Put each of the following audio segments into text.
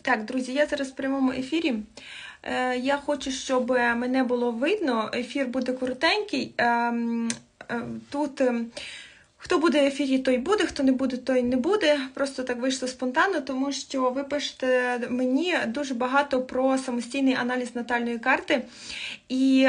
Так, друзі, я зараз в прямому ефірі. Я хочу, щоб мене було видно. Ефір буде коротенький. Тут хто буде в ефірі, той буде, хто не буде, той не буде. Просто так вийшло спонтанно, тому що ви пишете мені дуже багато про самостійний аналіз натальної карти. І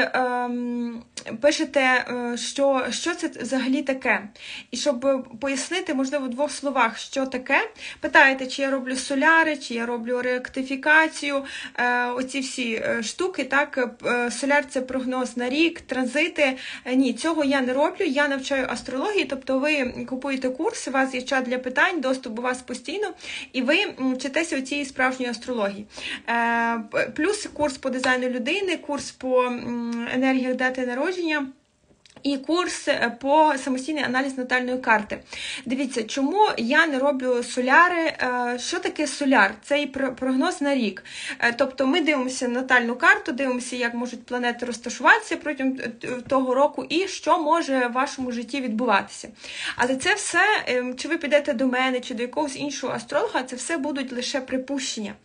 пишете, що це взагалі таке. І щоб пояснити, можливо, в двох словах, що таке, питаєте, чи я роблю соляри, чи я роблю реактифікацію, оці всі штуки, так, соляр – це прогноз на рік, транзити. Ні, цього я не роблю, я навчаю астрології, тобто ви купуєте курс, у вас є чат для питань, доступ у вас постійно, і ви вчитеся у цій справжньої астрології. Плюс курс по дизайну людини, курс по енергіях дати народження і курс по самостійний аналіз натальної карти. Дивіться, чому я не роблю соляри? Що таке соляр? Це і прогноз на рік. Тобто ми дивимося натальну карту, дивимося, як можуть планети розташуватися протягом того року і що може в вашому житті відбуватися. Але це все, чи ви підете до мене, чи до якогось іншого астролога, це все будуть лише припущення.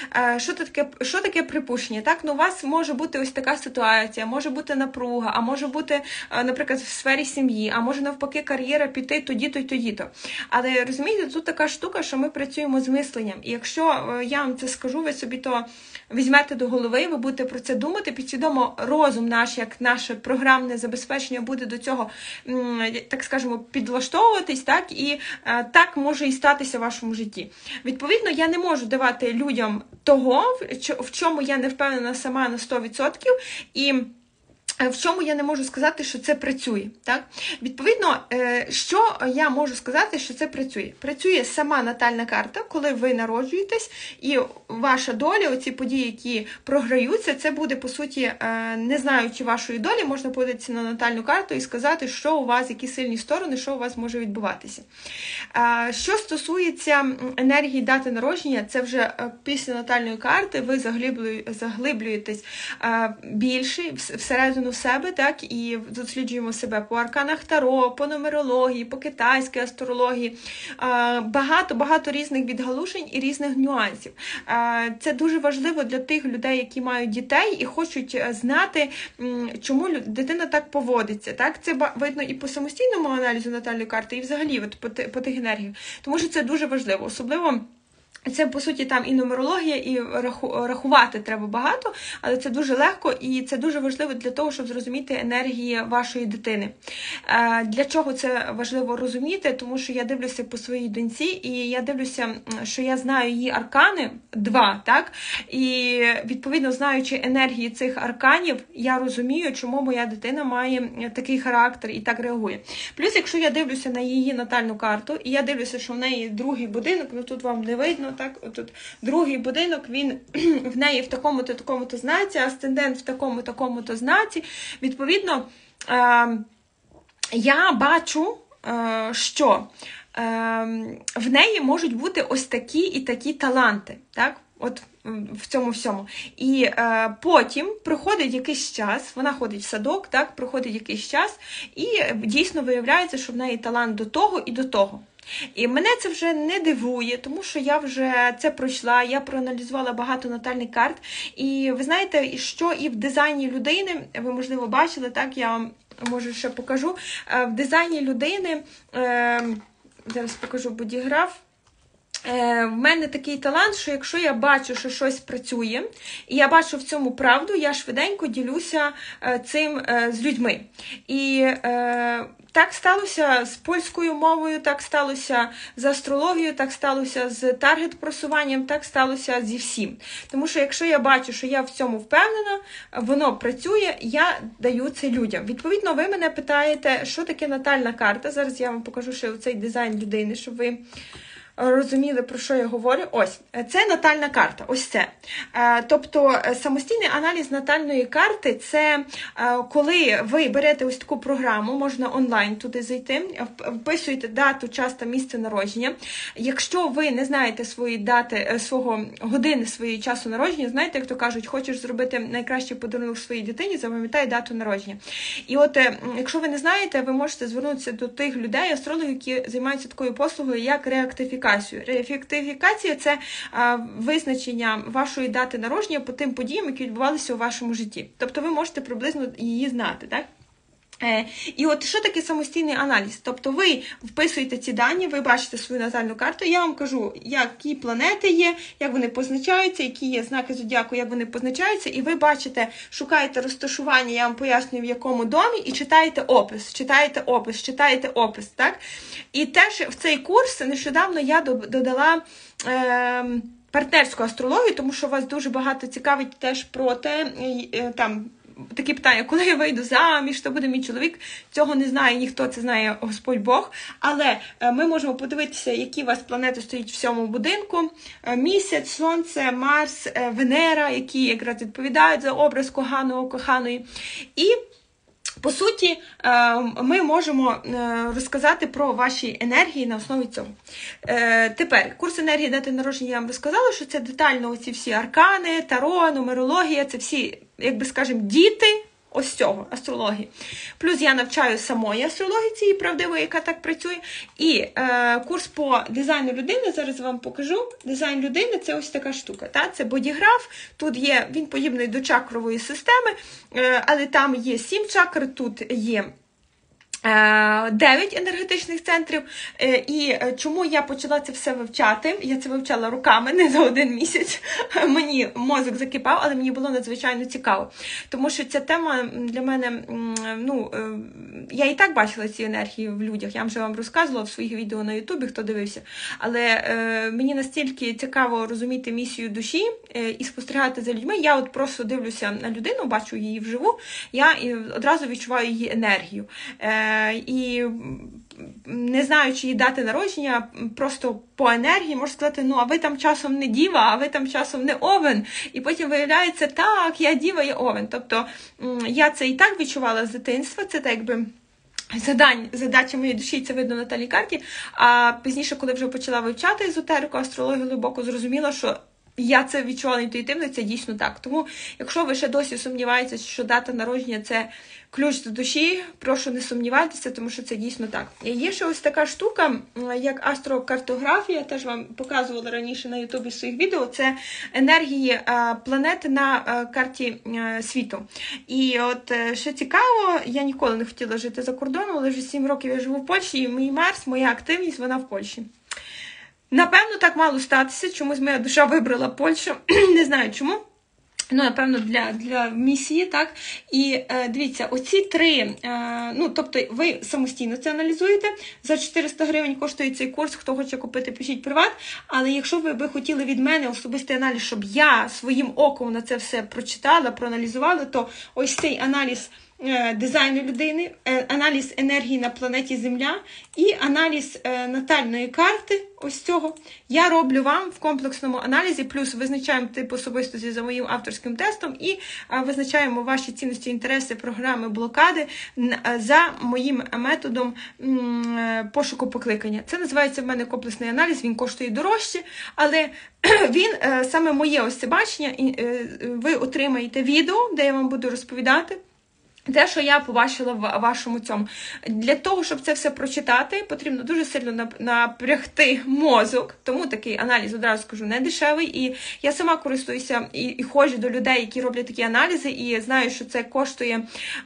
Що таке припущення? Так, у вас може бути ось така ситуація, може бути напруга, а може бути, наприклад, в сфері сім'ї, а може навпаки кар'єра піти тоді-то й тоді-то. Але розумієте, тут така штука, що ми працюємо з мисленням. І якщо я вам це скажу, ви собі то візьмете до голови, ви будете про це думати, підсвідомо розум наш, як наше програмне забезпечення буде до цього, так скажемо, підлаштовуватись, так, і так може і статися в вашому житті. Відповідно, я не можу давати людям того, в чому я не впевнена сама на 100%, і в чому я не можу сказати, що це працює. Так? Відповідно, що я можу сказати, що це працює? Працює сама натальна карта, коли ви народжуєтесь, і ваша доля, оці події, які програються, це буде, по суті, не знаючи вашої долі, можна подивитися на натальну карту і сказати, що у вас, які сильні сторони, що у вас може відбуватися. Що стосується енергії дати народження, це вже після натальної карти ви заглиблюєтесь більше всередину в себе, так, і досліджуємо себе по арканах Таро, по нумерології, по китайській астрології. Багато різних відгалушень і різних нюансів. Це дуже важливо для тих людей, які мають дітей і хочуть знати, чому дитина так поводиться. Так? Це видно і по самостійному аналізу натальної карти, і взагалі по тих енергіях. Тому що це дуже важливо. Особливо це, по суті, там і нумерологія, і рахувати треба багато, але це дуже легко і це дуже важливо для того, щоб зрозуміти енергії вашої дитини. Для чого це важливо розуміти? Тому що я дивлюся по своїй доньці, і я дивлюся, що я знаю її аркани, 2, так? І, відповідно, знаючи енергії цих арканів, я розумію, чому моя дитина має такий характер і так реагує. Плюс, якщо я дивлюся на її натальну карту, і я дивлюся, що в неї другий будинок, ну тут вам не видно, так, отут другий будинок, він в неї в такому-то знаці, асцендент в такому-то знаці. Відповідно, я бачу, що в неї можуть бути ось такі і такі таланти, так? От в цьому всьому. І потім проходить якийсь час, вона ходить в садок, так, проходить якийсь час, і дійсно виявляється, що в неї талант до того і до того. І мене це вже не дивує, тому що я вже це пройшла, я проаналізувала багато натальних карт. І ви знаєте, що і в дизайні людини, ви, можливо, бачили, так, я вам, може, ще покажу, в дизайні людини, зараз покажу бодіграф, в мене такий талант, що якщо я бачу, що щось працює, і я бачу в цьому правду, я швиденько ділюся цим з людьми. І так сталося з польською мовою, так сталося з астрологією, так сталося з таргет-просуванням, так сталося зі всім. Тому що якщо я бачу, що я в цьому впевнена, воно працює, я даю це людям. Відповідно, ви мене питаєте, що таке натальна карта. Зараз я вам покажу ще цей дизайн людини, щоб ви розуміли, про що я говорю. Ось, це натальна карта, ось це. Тобто, самостійний аналіз натальної карти – це коли ви берете ось таку програму, можна онлайн туди зайти, вписуєте дату, час та місце народження. Якщо ви не знаєте свої дати, години своєї часу народження, знаєте, як то кажуть, хочеш зробити найкращий подарунок своїй дитині, запам'ятай дату народження. І от, якщо ви не знаєте, ви можете звернутися до тих людей, астрологів, які займаються такою послугою, як реактифікація ректифікацію. Ректифікація – це визначення вашої дати народження по тим подіям, які відбувалися у вашому житті. Тобто ви можете приблизно її знати, так? І от що таке самостійний аналіз? Тобто ви вписуєте ці дані, ви бачите свою натальну карту, я вам кажу, які планети є, як вони позначаються, які є знаки зодіаку, як вони позначаються, і ви бачите, шукаєте розташування, я вам пояснюю, в якому домі, і читаєте опис, так? І теж в цей курс нещодавно я додала партнерську астрологію, тому що вас дуже багато цікавить теж про те, там, такі питання, коли я вийду заміж, хто буде мій чоловік, цього не знає ніхто, це знає Господь Бог. Але ми можемо подивитися, які у вас планети стоять в 7-му будинку. Місяць, Сонце, Марс, Венера, які якраз відповідають за образ коханого, коханої. І по суті, ми можемо розказати про ваші енергії на основі цього. Тепер, курс енергії дати народження я вам розказала, що це детально оці всі аркани, таро, нумерологія, це всі, як би скажемо, діти ось цього, астрології. Плюс я навчаю самої астрології цієї правдивої, яка так працює. І курс по дизайну людини, зараз вам покажу. Дизайн людини – це ось така штука. Та? Це бодіграф, тут є, він подібний до чакрової системи, але там є 7 чакр, тут є 9 енергетичних центрів. І чому я почала це все вивчати? Я це вивчала руками, не за один місяць. Мені мозок закипав, але мені було надзвичайно цікаво. Тому що ця тема для мене, я і так бачила ці енергії в людях. Я вже вам розказувала в своїх відео на Ютубі, хто дивився. Але мені настільки цікаво розуміти місію душі і спостерігати за людьми. Я от просто дивлюся на людину, бачу її вживу, я одразу відчуваю її енергію. І не знаючи її дати народження, просто по енергії можу сказати, а ви там часом не діва, а ви там часом не овен. І потім виявляється, так, я діва, я овен. Тобто я це і так відчувала з дитинства, це так якби задача моєї душі, це видно на натальній карті. А пізніше, коли вже почала вивчати езотерику, астрологію глибоко, зрозуміла, що я це відчувала інтуїтивно, це дійсно так. Тому, якщо ви ще досі сумніваєтеся, що дата народження – це ключ до душі, прошу не сумнівайтеся, тому що це дійсно так. І є ще ось така штука, як астрокартографія, теж вам показувала раніше на Ютубі в своїх відео, це енергії планети на карті світу. І от, що цікаво, я ніколи не хотіла жити за кордоном, але вже 7 років я живу в Польщі, і мій Марс, моя активність, вона в Польщі. Напевно, так мало статися, чомусь моя душа вибрала Польщу, не знаю чому. Напевно, для місії, так? І дивіться, оці 3, тобто ви самостійно це аналізуєте, за 400 гривень коштує цей курс, хто хоче купити, пишіть приват, але якщо ви би хотіли від мене особистий аналіз, щоб я своїм оком на це все прочитала, проаналізувала, то ось цей аналіз дизайну людини, аналіз енергії на планеті Земля і аналіз натальної карти, ось цього, я роблю вам в комплексному аналізі, плюс визначаємо тип особистості за моїм авторським тестом і визначаємо ваші цінності, інтереси, програми, блокади за моїм методом пошуку покликання. Це називається в мене комплексний аналіз, він коштує дорожче, але він, саме моє ось це бачення, ви отримаєте відео, де я вам буду розповідати те, що я побачила в вашому цьому. Для того, щоб це все прочитати, потрібно дуже сильно напрягти мозок. Тому такий аналіз, одразу скажу, не дешевий. І я сама користуюся і ходжу до людей, які роблять такі аналізи, і знаю, що це коштує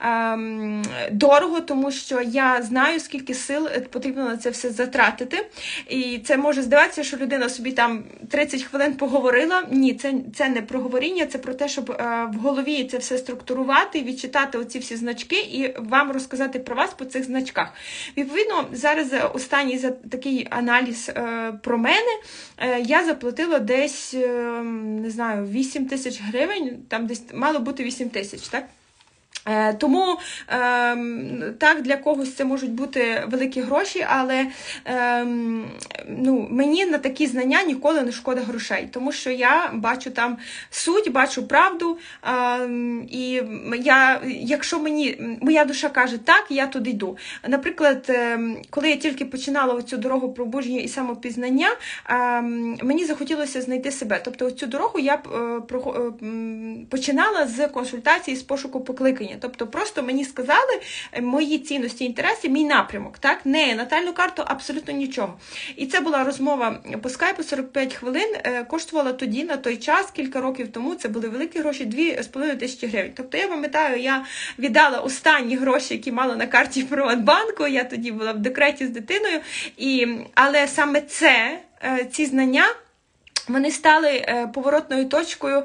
дорого, тому що я знаю, скільки сил потрібно на це все затратити. І це може здаватися, що людина собі там 30 хвилин поговорила. Ні, це не про говоріння, це про те, щоб в голові це все структурувати, відчитати оці всі значки і вам розказати про вас по цих значках. Відповідно, зараз останній за такий аналіз про мене я заплатила десь, не знаю, 8 тисяч гривень, там десь мало бути 8 тисяч, так? Тому, так, для когось це можуть бути великі гроші, але мені на такі знання ніколи не шкода грошей, тому що я бачу там суть, бачу правду, і якщо моя душа каже так, я туди йду. Наприклад, коли я тільки починала оцю дорогу пробудження і самопізнання, мені захотілося знайти себе. Тобто цю дорогу я починала з консультації, з пошуку покликання. покликання. Тобто просто мені сказали мої цінності, інтереси, мій напрямок, так? Не натальну карту, абсолютно нічого. І це була розмова по скайпу 45 хвилин, коштувала тоді, на той час, кілька років тому, це були великі гроші, 2500 гривень. Тобто я пам'ятаю, я віддала останні гроші, які мала на карті Приватбанку, я тоді була в декреті з дитиною, але саме ці знання, вони стали поворотною точкою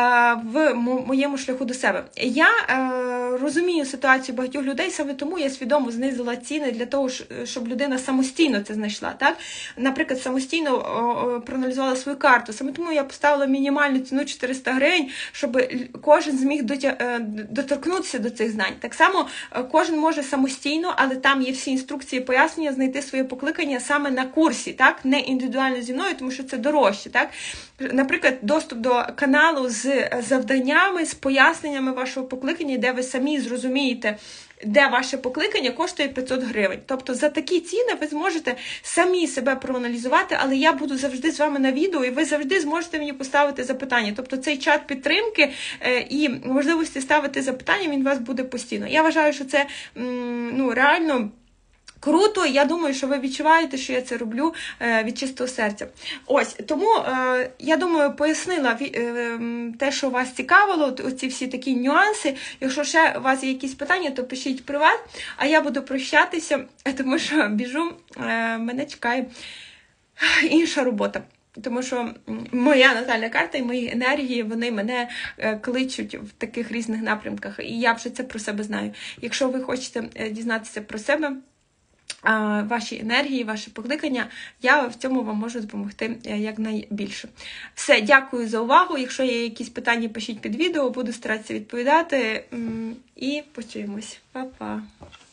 в моєму шляху до себе. Я розумію ситуацію багатьох людей, саме тому я свідомо знизила ціни для того, щоб людина самостійно це знайшла. Так? Наприклад, самостійно проаналізувала свою карту. Саме тому я поставила мінімальну ціну 400 гривень, щоб кожен зміг доторкнутися до цих знань. Так само кожен може самостійно, але там є всі інструкції, пояснення, знайти своє покликання саме на курсі, так? Не індивідуально зі мною, тому що це дорожче. Так? Наприклад, доступ до каналу з завданнями, з поясненнями вашого покликання, де ви самі зрозумієте, де ваше покликання, коштує 500 гривень. Тобто за такі ціни ви зможете самі себе проаналізувати, але я буду завжди з вами на відео, і ви завжди зможете мені поставити запитання. Тобто цей чат підтримки і можливості ставити запитання, він у вас буде постійно. Я вважаю, що це реально круто, я думаю, що ви відчуваєте, що я це роблю від чистого серця. Ось, тому, я думаю, пояснила те, що вас цікавило, оці всі такі нюанси. Якщо ще у вас є якісь питання, то пишіть приват, а я буду прощатися, тому що біжу, мене чекає інша робота. Тому що моя натальна карта і мої енергії, вони мене кличуть в таких різних напрямках. І я вже це про себе знаю. Якщо ви хочете дізнатися про себе, ваші енергії, ваше покликання, я в цьому вам можу допомогти якнайбільше. Все, дякую за увагу. Якщо є якісь питання, пишіть під відео, буду старатися відповідати. І почуємось. Па-па!